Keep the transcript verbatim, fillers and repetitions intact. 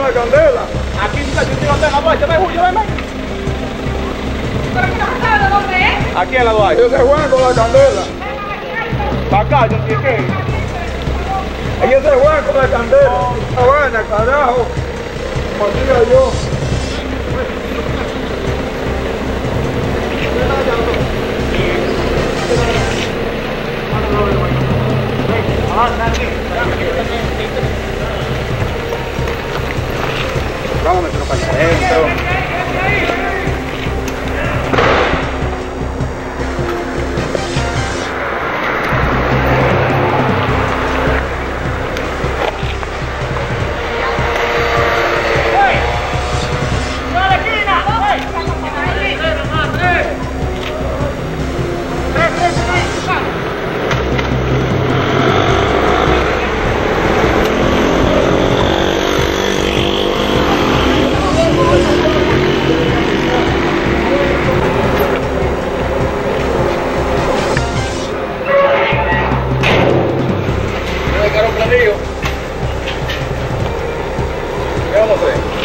la candela. Aquí está, yo estoy en la duacha, ven, Julio, ven, ven. ¿Pero qué no sabe dónde es? Aquí en la duacha. Ellos se juegan con la candela. Para acá, yo estoy aquí. Ellos se juegan con la candela. La vaina, carajo. Como diga yo. Vamos a meterlo para adentro. ¿Qué vamos a hacer?